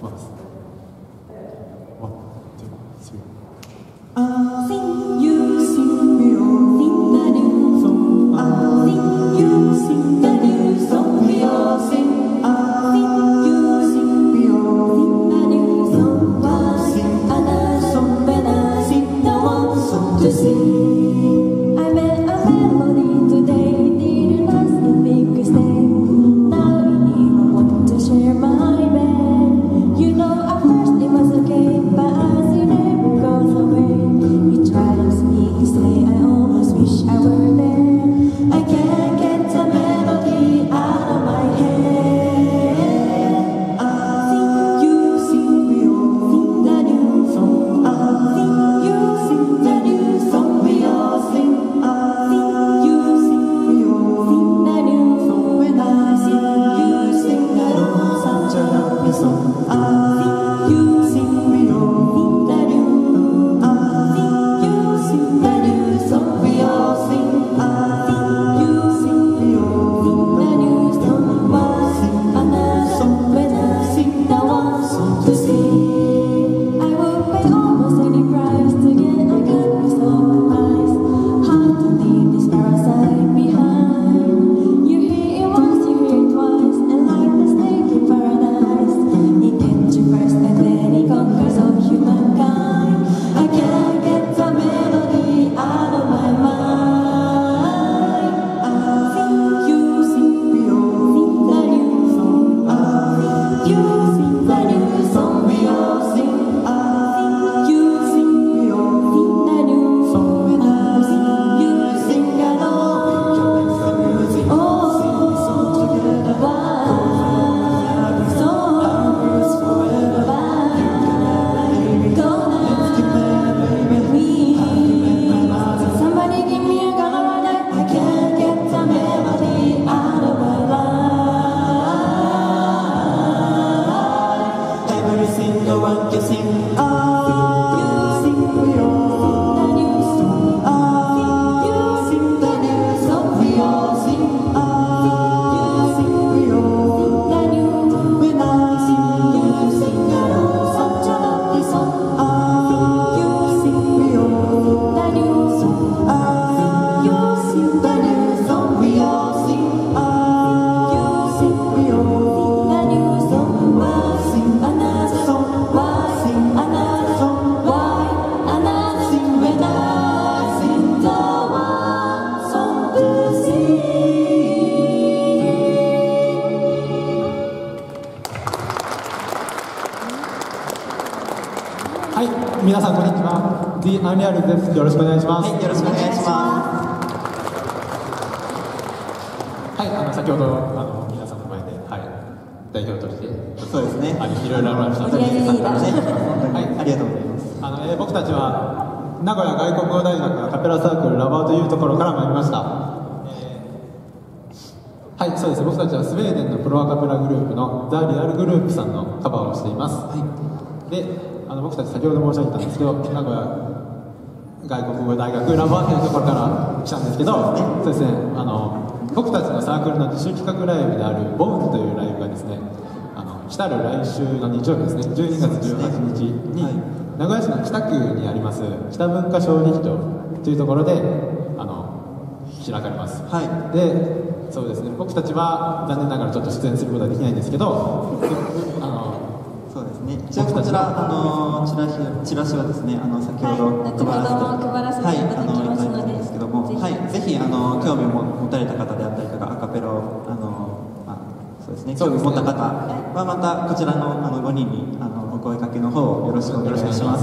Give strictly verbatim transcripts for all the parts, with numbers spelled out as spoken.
きます。ワン、ツー、スリー。 I'll sing you, sing me, oh, sing the new song. I'll sing you, sing the new song. We all sing. I'll sing you, sing me, oh, sing the new song. I'll sing another song when I sing the one song to sing. I made a melody today, didn't ask if we could stay. Now I even want to share my bed. You know at first it was okay, but as it never goes away. It drives me insane, I almost wish I were there. I can't get the melody out of my head. I'll sing you, sing me, oh, sing the new song. I'll sing you, sing the new song. We all sing. I'll sing you, sing me, oh, sing the new song. When I sing, you sing along, such a lovely song. I'll sing you, sing me, oh, sing the new. I'll sing you, sing the new song. We all sing. I'll sing you, sing me, oh, sing the new song. I'll sing another song when I sing the one song to sing. I would pay almost any price to get a good piece of advice. How to leave this parasite behind. You hear it once, you hear it twice, and like the snake in paradise, it gets you first and then it conquers all humankind. I can't get the melody out of my mind. I'll sing you, sing me, oh, sing the new song. I'll sing you, sing the new song. We all sing. I'll sing you, sing me, oh, sing the new song. When I sing, you sing along. Oh, song together, one song forever. Gonna we. Somebody give me a gun or a knife. I can't get the melody out of my life. Every single one can sing. Ah, sing me, oh, the new song. Ah, sing the new song. We all sing. Ah, sing me, oh, the new. When I sing, you sing along, such a lovely song. Ah, you sing me, oh, the new song. Ah, you sing the new song. We all sing. Ah, you sing me, oh, the new song. Why sing another song? Why sing another song? Why another sing when I sing the one song to sing? はい、皆さんこんにちは。The Unreal です。よろしくお願いします。 はい、よろしくお願いしまはい、あの先ほどあの皆さんの前で、はい、代表としてす。そうですね。 あのいろいろありました。 盛り上げリーダーね、 はい、 ありがとうございます。 あの、えー僕たちは名古屋外国語大学アカペラサークルラバーというところから参りました。えーはい、そうです。僕たちはスウェーデンのプロアカペラグループのザ・リアルグループさんのカバーをしています。はい、で、あの僕たち先ほど申し上げたんですけど、名古屋外国語大学ラバーというところから来たんですけど、そうですね、あの僕たちのサークルの自主企画ライブであるボウンというライブがですね、あの来たる来週の日曜日ですね、じゅうにがつじゅうはちにちに、はい、名古屋市の北区にあります北文化小劇場というところであの開かれます。はい、で、そうですね、僕たちは残念ながらちょっと出演することはできないんですけど、あのそうですね。じゃあこちらあのチラシチラシはですね、あの先ほどはい、後ほど配らせていただきますので、 はい、あのいただいたんですけども、はい、ぜひあの興味を持たれた方であったりとかアカペラをあのまあそうですね、興味を持った方はまたこちらのあのごにんにあのお声掛けの方をよろしくお願いします。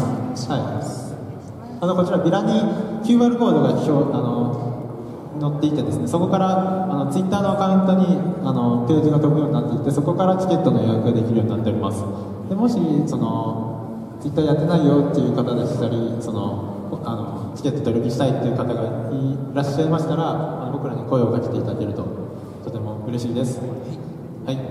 はい、あのこちらビラに キューアール コードが表あの載っていてですね、そこからあのツイッターのアカウントにあのページが飛ぶようになっていて、そこからチケットの予約ができるようになっております。でもしそのツイッターやってないよっていう方でしたり、そのあのチケット取り引きしたいっていう方がいらっしゃいましたら、あの僕らに声をかけていただけるととても嬉しいです。はい、はい、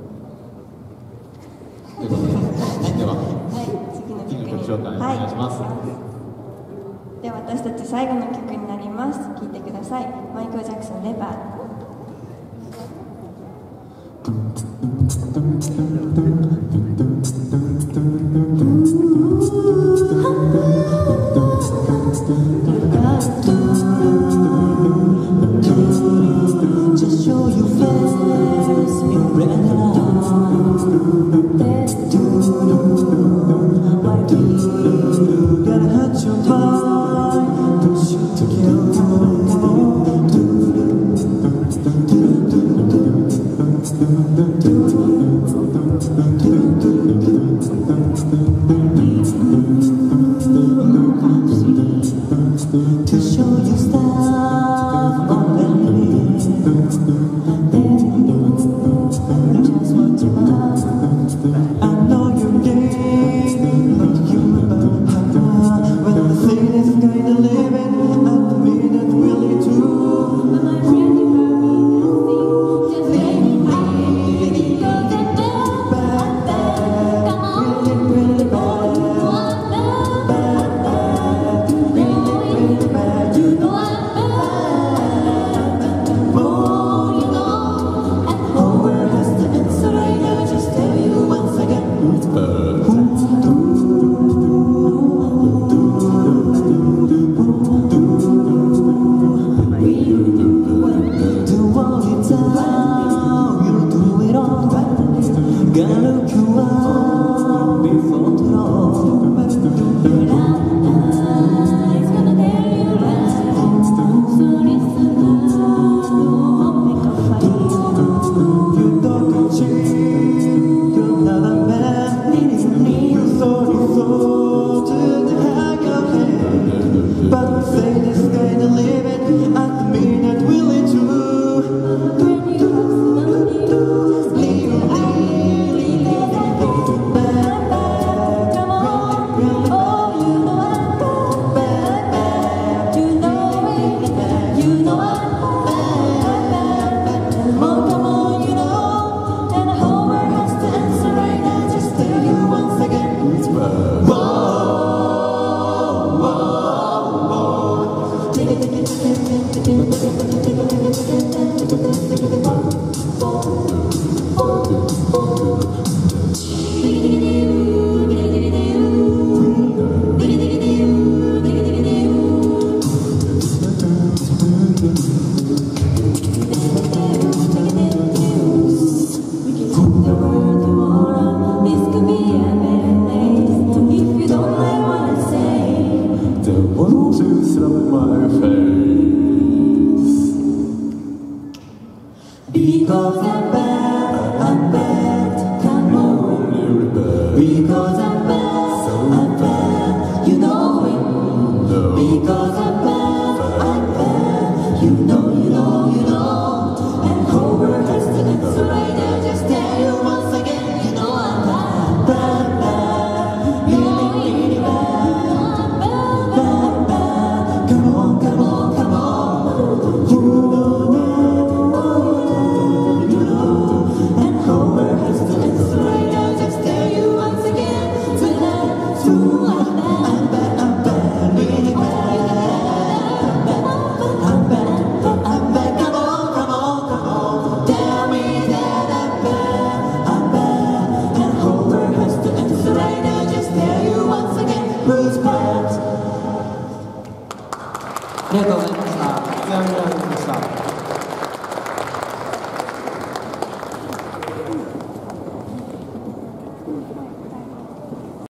ということで、では、 はい、次の曲に次の曲紹介お願いします。 はい、では私たち最後の曲になります。聴いてください。マイケル・ジャクソン、レバー。 ドゥンツドゥンツドゥンツドゥンツドゥンツドゥンツドゥンツ Gotta hurt your mind, push you to kill. Come on, come on. To show you stuff on the list. Then you just what you want. I know you did, but you remember how when the thing is kinda living at the minute really true. But my friend, you heard me dancing, just saying I go that bad, bad, bad. Come on, Really, really bad. one bad, Bad, bad. Really, really bad. You know one bad. more. You know, and Oh, where has the answer? I just tell you once again. Do all it down, you do it all. Gotta look you up before too long. your eyes gonna tell you lies. So listen now, don't make a fight. You don't cheat, you're not a man. You thought you thought to the hang of it. But say this kind of living at the minute really true. When you have somebody, just leave it out. Leave it out. Bad, bad. Come on. Oh, you know I'm bad, bad. You know it. You know I'm bad, bad. Come on, come on, you know. And Homer has to answer right now. Just tell you once again. We can take the world tomorrow. This could be a better place. If you don't like what I say, They want to slap my face. Because I'm bad, I'm bad, come on. Really bad. Because I'm bad, I'm bad, you know it. No. Because I'm bad, I'm bad, you know, you know, you know. And Homer has to answer right now, just tell you once again, you know I'm bad, bad, bad, really, really bad, bad, bad. Come on, come on, come on. You know that, oh, you know. And Homer has to answer right now, just tell you once again, tonight, too, I'm bad, I'm bad, I'm bad, really bad. I'm bad, I'm bad, come on, come on, come on. Tell me that I'm bad, I'm bad. And Homer has to answer right now, just tell you once again, who's bad. ありがとうございます。